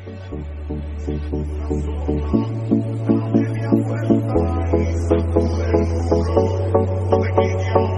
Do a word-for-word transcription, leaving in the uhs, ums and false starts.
Dale mi fuerza y sacude el muro, no te pidió